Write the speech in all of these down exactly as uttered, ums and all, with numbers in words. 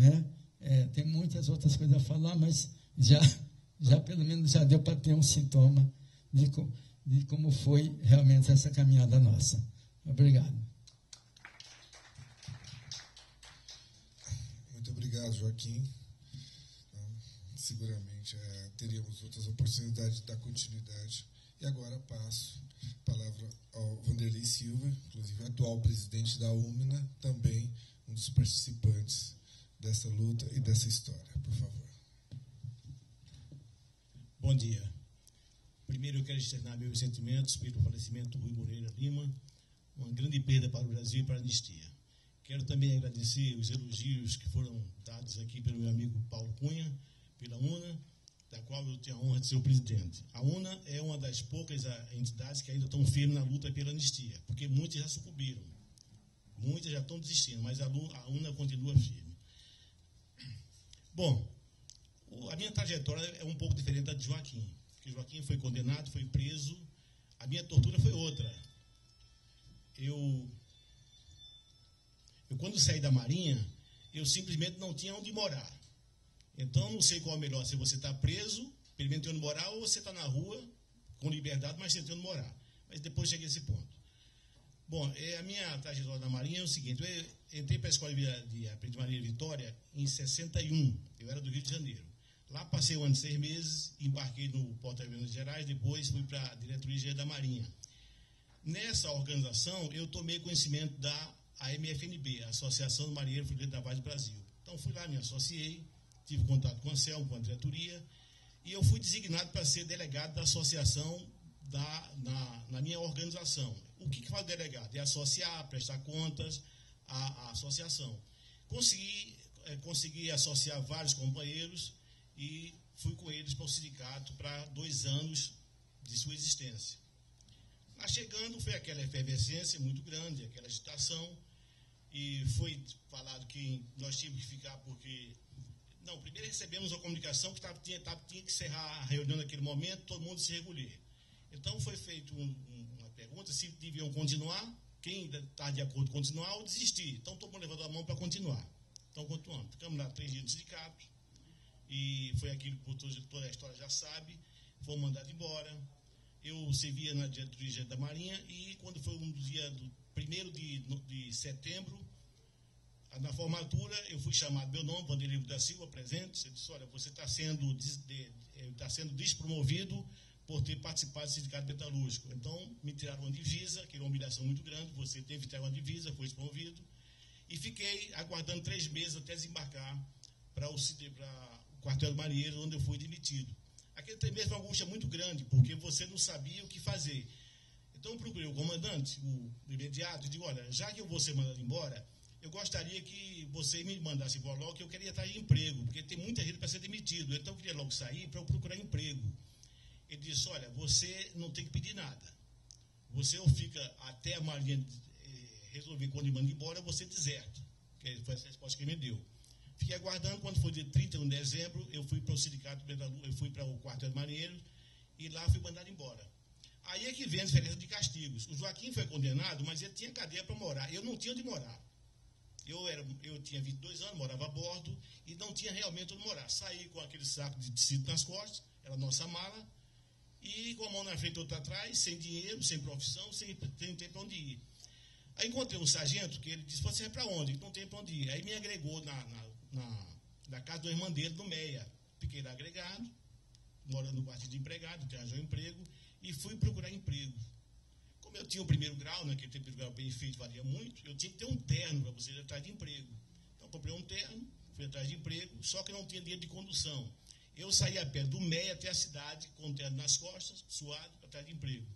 né? É, tem muitas outras coisas a falar, mas já, já pelo menos já deu para ter um sintoma de, co, de como foi realmente essa caminhada nossa. Obrigado. Muito obrigado, Joaquim. Então, seguramente é, teríamos outras oportunidades de dar continuidade. E agora passo a palavra ao Vanderlei Silva, inclusive atual presidente da UMINA, também um dos participantes dessa luta e dessa história. Por favor. Bom dia. Primeiro eu quero externar meus sentimentos pelo falecimento do Rui Moreira Lima, uma grande perda para o Brasil e para a anistia. Quero também agradecer os elogios que foram dados aqui pelo meu amigo Paulo Cunha, pela UNA, da qual eu tenho a honra de ser o presidente. A UNA é uma das poucas entidades que ainda estão firmes na luta pela anistia, porque muitas já sucumbiram, muitas já estão desistindo, mas a UNA continua firme. Bom, a minha trajetória é um pouco diferente da de Joaquim, porque Joaquim foi condenado, foi preso, a minha tortura foi outra. Eu, eu quando saí da Marinha, eu simplesmente não tinha onde morar. Então, não sei qual é melhor, se você está preso, pelo menos tem onde morar, ou você está na rua, com liberdade, mas sem ter onde morar. Mas depois cheguei a esse ponto. Bom, a minha trajetória na Marinha é o seguinte, eu entrei para a Escola de Aprendiz de Marinha Vitória em sessenta e um, eu era do Rio de Janeiro. Lá passei um ano e seis meses, embarquei no Porto-Aviões Minas Gerais, depois fui para a Diretoria da Marinha. Nessa organização, eu tomei conhecimento da A M F N B, a Associação do Marinheiro Fuzileiro Naval do Brasil. Então, fui lá, me associei, tive contato com a Anselmo, com a diretoria, e eu fui designado para ser delegado da associação da, na, na minha organização. O que, que faz o delegado? É associar, prestar contas à, à associação. Consegui, é, consegui associar vários companheiros e fui com eles para o sindicato para dois anos de sua existência. Lá chegando, foi aquela efervescência muito grande, aquela agitação, e foi falado que nós tínhamos que ficar porque... Não, primeiro recebemos a comunicação que tava, tinha, tava, tinha que encerrar a reunião naquele momento, todo mundo se recolher. Então foi feita um, um, uma pergunta se deviam continuar, quem está de acordo com continuar ou desistir. Então todo mundo levantou a mão para continuar. Então continuamos. Ficamos lá três dias no sindicato, e foi aquilo que toda, toda a história já sabe, fomos mandados embora. Eu servia na diretoria da Marinha, e quando foi um dia do primeiro de, de setembro, na formatura, eu fui chamado, meu nome, Vanderlei da Silva, presente. Você disse, olha, você está sendo, de, de, tá sendo despromovido por ter participado do sindicato metalúrgico. Então, me tiraram uma divisa, que era uma humilhação muito grande, você teve que tirar uma divisa, foi despromovido, e fiquei aguardando três meses até desembarcar para o, o quartel do marinheiro, onde eu fui demitido. Aquele três meses foi uma angústia muito grande, porque você não sabia o que fazer. Então, eu procurei o comandante, o imediato, e digo, olha, já que eu vou ser mandado embora, eu gostaria que você me mandasse embora logo, que eu queria estar em emprego, porque tem muita gente para ser demitido. Então, eu queria logo sair para eu procurar emprego. Ele disse, olha, você não tem que pedir nada. Você ou fica até a Marinha eh, resolver quando me manda embora, ou você deserta. Que foi essa resposta que ele me deu. Fiquei aguardando, quando foi dia trinta de dezembro, eu fui para o sindicato, eu fui para o quartel de marinheiros, e lá fui mandado embora. Aí é que vem a diferença de castigos. O Joaquim foi condenado, mas ele tinha cadeia para morar. Eu não tinha onde morar. Eu, era, eu tinha vinte e dois anos, morava a bordo, e não tinha realmente onde morar. Saí com aquele saco de tecido nas costas, era a nossa mala, e com a mão na frente e outra atrás, sem dinheiro, sem profissão, sem, sem ter para onde ir. Aí encontrei um sargento que ele disse, você vai para onde? Não tem para onde ir. Aí me agregou na, na, na, na casa do irmão dele, no Meia. Fiquei lá agregado, morando no quarto de empregado, que arranjou um emprego, e fui procurar emprego. Como eu tinha o primeiro grau, naquele tempo o grau bem feito valia muito, eu tinha que ter um terno para você ir atrás de emprego. Então, comprei um terno, fui atrás de emprego, só que não tinha dinheiro de condução. Eu saí a pé do Meia até a cidade, com o terno nas costas, suado, atrás de emprego.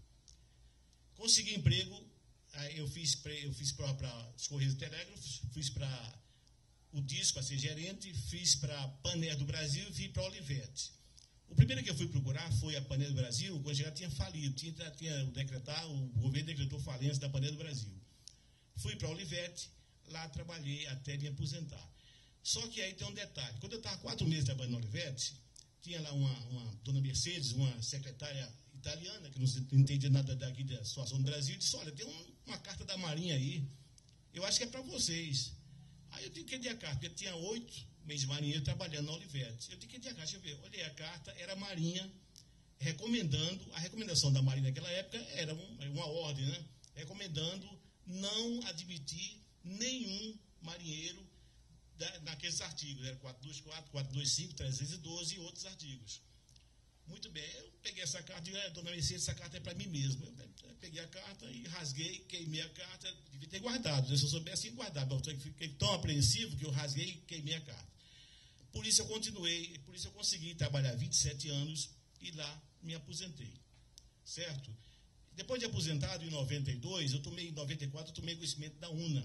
Consegui emprego, aí eu fiz, eu fiz prova para os Correios e Telégrafos, fiz para o Disco, para ser gerente, fiz para a Paner do Brasil e fiz para a Olivetti. O primeiro que eu fui procurar foi a Paner do Brasil, quando já tinha falido, tinha, tinha decretar, o governo decretou falência da Paner do Brasil. Fui para a Olivetti, lá trabalhei até me aposentar. Só que aí tem um detalhe, quando eu estava quatro meses trabalhando na Olivetti, tinha lá uma, uma dona Mercedes, uma secretária italiana, que não entendia nada daqui da situação do Brasil, e disse, olha, tem um, uma carta da Marinha aí, eu acho que é para vocês. Aí eu disse, cadê a carta? Porque tinha oito ex-marinheiro, trabalhando na Olivetti. Eu tinha que ter a carta, deixa eu ver, olhei a carta, era a Marinha recomendando, a recomendação da Marinha naquela época era um, uma ordem, né? Recomendando não admitir nenhum marinheiro da, naqueles artigos, era quatrocentos e vinte e quatro, quatrocentos e vinte e cinco, trezentos e doze e outros artigos. Muito bem, eu peguei essa carta e disse, dona Mercedes, essa carta é para mim mesmo. Eu peguei a carta e rasguei, queimei a carta, devia ter guardado, se eu soubesse, tinha guardado, mas eu fiquei tão apreensivo que eu rasguei e queimei a carta. Por isso eu continuei, por isso eu consegui trabalhar vinte e sete anos e lá me aposentei, certo? Depois de aposentado, em noventa e dois, eu tomei, em noventa e quatro, eu tomei conhecimento da UNA.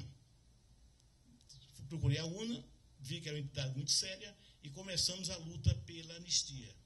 Procurei a UNA, vi que era uma entidade muito séria e começamos a luta pela anistia.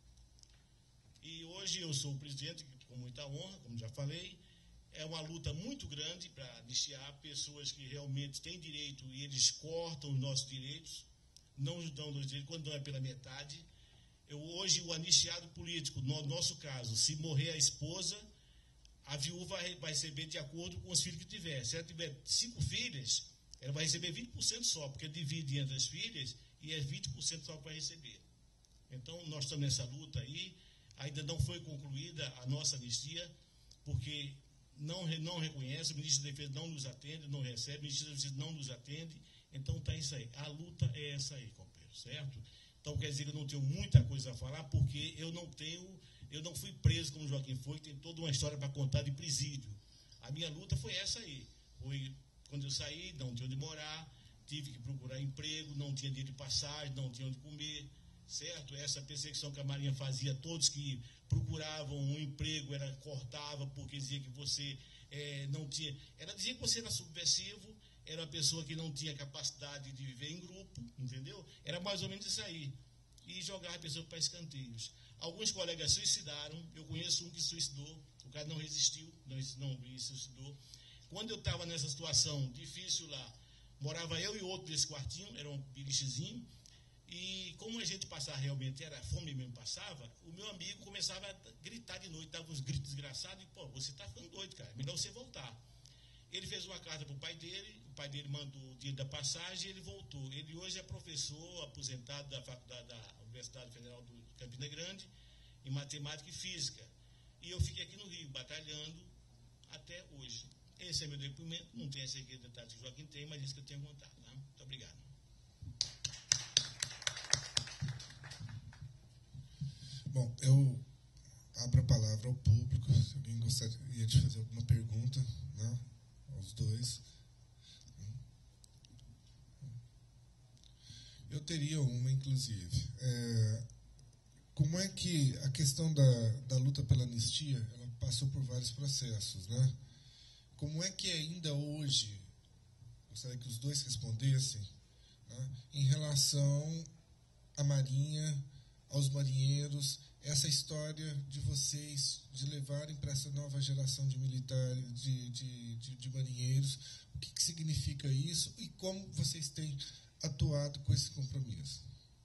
E hoje eu sou o presidente, com muita honra, como já falei. É uma luta muito grande para anistiar pessoas que realmente têm direito e eles cortam os nossos direitos, não nos dão os direitos, quando não é pela metade. Eu, hoje, o anistiado político, no nosso caso, se morrer a esposa, a viúva vai receber de acordo com os filhos que tiver. Se ela tiver cinco filhas, ela vai receber vinte por cento só, porque divide entre as filhas e é vinte por cento só que vai receber. Então, nós estamos nessa luta aí. Ainda não foi concluída a nossa anistia, porque não, não reconhece, o ministro da Defesa não nos atende, não recebe, o ministro da Justiça não nos atende. Então, está isso aí. A luta é essa aí, companheiro, certo? Então, quer dizer que eu não tenho muita coisa a falar, porque eu não tenho, eu não fui preso como Joaquim foi, tem toda uma história para contar de presídio. A minha luta foi essa aí. Foi quando eu saí, não tinha onde morar, tive que procurar emprego, não tinha dinheiro de passagem, não tinha onde comer, certo? Essa perseguição que a Marinha fazia, todos que procuravam um emprego, era cortava porque dizia que você é, não tinha... Ela dizia que você era subversivo, era uma pessoa que não tinha capacidade de viver em grupo, entendeu? Era mais ou menos isso aí. E jogar a pessoa para escanteios. Alguns colegas suicidaram, eu conheço um que suicidou, o cara não resistiu, não, não suicidou. Quando eu estava nessa situação difícil lá, morava eu e outro nesse quartinho, era um bilichezinho, e como a gente passava realmente, era fome mesmo passava, o meu amigo começava a gritar de noite, dava uns gritos desgraçados, e, pô, você está ficando doido, cara, melhor você voltar. Ele fez uma carta para o pai dele, o pai dele mandou o dinheiro da passagem e ele voltou. Ele hoje é professor aposentado da, faculdade, da Universidade Federal de Campina Grande, em matemática e física. E eu fiquei aqui no Rio, batalhando até hoje. Esse é meu depoimento, não tem esse aqui detalhe que o Joaquim tem, mas isso que eu tenho contado. Tá? Muito obrigado. Bom, eu abro a palavra ao público, se alguém gostaria de fazer alguma pergunta, né, aos dois. Eu teria uma, inclusive. É, como é que a questão da, da luta pela anistia, ela passou por vários processos, né? Como é que ainda hoje, gostaria que os dois respondessem, né, em relação à Marinha, aos marinheiros, essa história de vocês, de levarem para essa nova geração de militares, de, de, de, de marinheiros, o que, que significa isso e como vocês têm atuado com esse compromisso?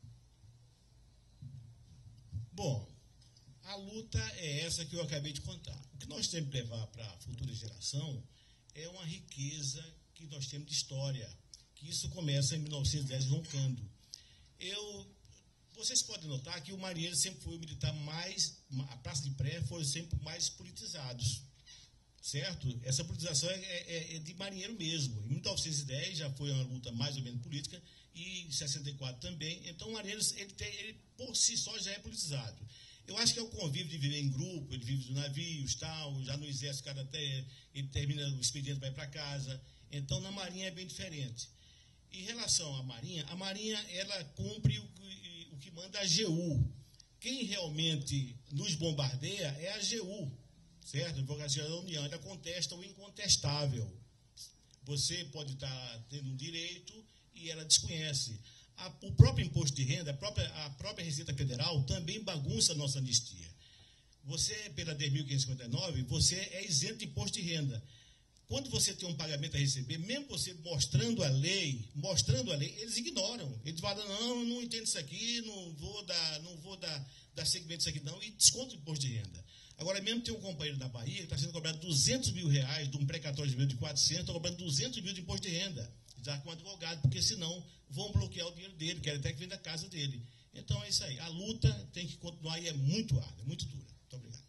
Bom, a luta é essa que eu acabei de contar. O que nós temos que levar para a futura geração é uma riqueza que nós temos de história, que isso começa em mil novecentos e dez, roncando. Eu... Vocês podem notar que o marinheiro sempre foi o militar mais, a praça de pré foram sempre mais politizados, certo? Essa politização é, é, é de marinheiro mesmo. Em mil novecentos e dez já foi uma luta mais ou menos política e em sessenta e quatro também. Então o marinheiro, ele, tem, ele por si só já é politizado. Eu acho que é o convívio de viver em grupo, ele vive dos navios, tal, já no exército, cada até ele termina o expediente, vai para casa. Então na marinha é bem diferente. Em relação à marinha, a marinha ela cumpre o que o que manda a A G U. Quem realmente nos bombardeia é a A G U, certo? A Advocacia da União, ela contesta o incontestável. Você pode estar tendo um direito e ela desconhece. A, o próprio imposto de renda, a própria, a própria Receita Federal também bagunça a nossa anistia. Você, pela dez mil quinhentos e cinquenta e nove, você é isento de imposto de renda. Quando você tem um pagamento a receber, mesmo você mostrando a lei, mostrando a lei, eles ignoram. Eles falam, não, eu não entendo isso aqui, não vou dar, não vou dar, dar segmento disso aqui não, e desconto o imposto de renda. Agora, mesmo tem um companheiro da Bahia que está sendo cobrado duzentos mil reais de um precatório de mil de quatrocentos, está cobrando duzentos mil de imposto de renda. já com advogado, porque senão vão bloquear o dinheiro dele, querem até que venda a casa dele. Então é isso aí. A luta tem que continuar e é muito árdua, é muito dura. Muito obrigado.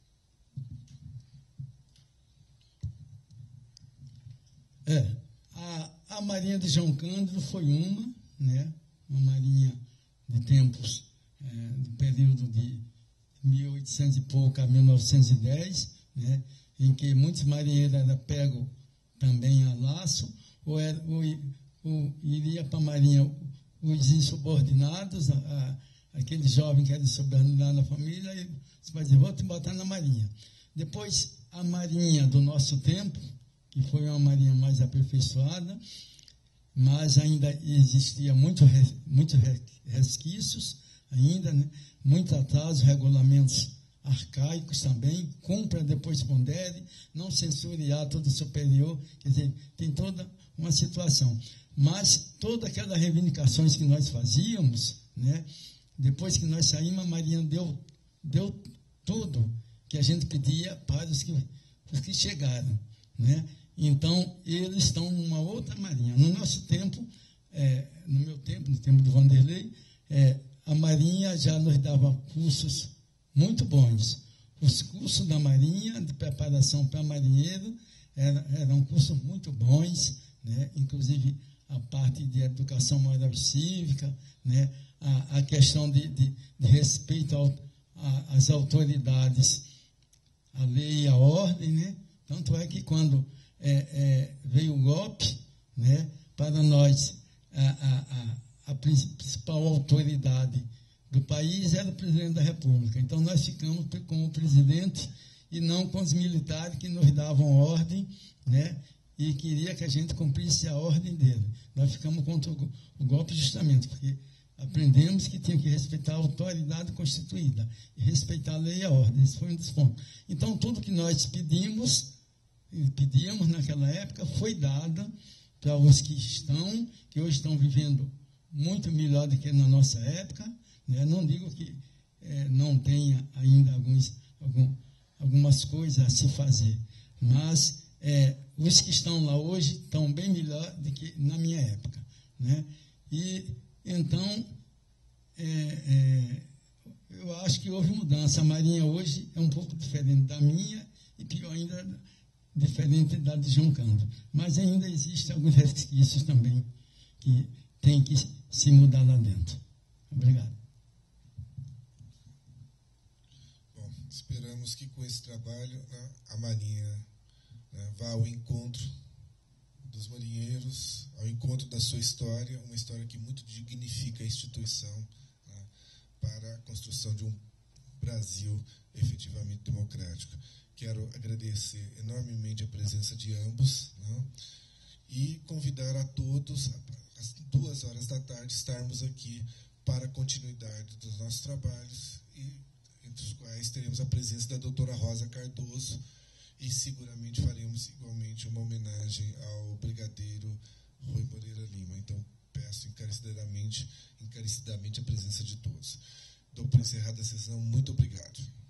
É, a, a Marinha de João Cândido foi uma, né? Uma marinha de tempos, é, do período de mil e oitocentos e pouco a mil novecentos e dez, né? Em que muitos marinheiros eram pegos também a laço, ou, era, ou, ou iria para a marinha os insubordinados, a, a, aquele jovem que era insubordinado na família, e você vai dizer, vou te botar na marinha. Depois, a marinha do nosso tempo, que foi uma marinha mais aperfeiçoada, mas ainda existia muito, muitos resquícios, ainda, né? Muitos atrasos, regulamentos arcaicos também, cumpra, depois pondere, não censure ato superior, quer dizer, tem toda uma situação. Mas todas aquelas reivindicações que nós fazíamos, né? Depois que nós saímos, a Marinha deu, deu tudo que a gente pedia para os que, os que chegaram, né? Então, eles estão numa outra marinha. No nosso tempo, é, no meu tempo, no tempo do Vanderlei, é, a Marinha já nos dava cursos muito bons. Os cursos da Marinha, de preparação para marinheiro, era, eram cursos muito bons, né? Inclusive a parte de educação moral e cívica, né? a, a questão de, de, de respeito ao, a, às autoridades, a lei e a ordem, né? Tanto é que quando É, é, veio o golpe, né, para nós, a, a, a principal autoridade do país era o presidente da República. Então, nós ficamos com o presidente e não com os militares que nos davam ordem, né, e queria que a gente cumprisse a ordem dele. Nós ficamos contra o, o golpe justamente porque aprendemos que tinha que respeitar a autoridade constituída e respeitar a lei e a ordem. Esse foi um dos pontos. Então, tudo que nós pedimos... pedíamos naquela época, foi dada para os que estão, que hoje estão vivendo muito melhor do que na nossa época, né? Não digo que é, não tenha ainda alguns, algum, algumas coisas a se fazer, mas é, os que estão lá hoje estão bem melhor do que na minha época, né? E então, é, é, eu acho que houve mudança. A Marinha hoje é um pouco diferente da minha e pior ainda diferente da de João Cândido. Mas ainda existem alguns resquícios também que tem que se mudar lá dentro. Obrigado. Bom, esperamos que com esse trabalho, né, a Marinha, né, vá ao encontro dos marinheiros, ao encontro da sua história, uma história que muito dignifica a instituição, né, para a construção de um Brasil efetivamente democrático. Quero agradecer enormemente a presença de ambos, né, e convidar a todos, às duas horas da tarde, estarmos aqui para a continuidade dos nossos trabalhos, e entre os quais teremos a presença da doutora Rosa Cardoso, e seguramente faremos igualmente uma homenagem ao brigadeiro Rui Moreira Lima. Então, peço encarecidamente, encarecidamente a presença de todos. Dou por encerrada a sessão. Muito obrigado.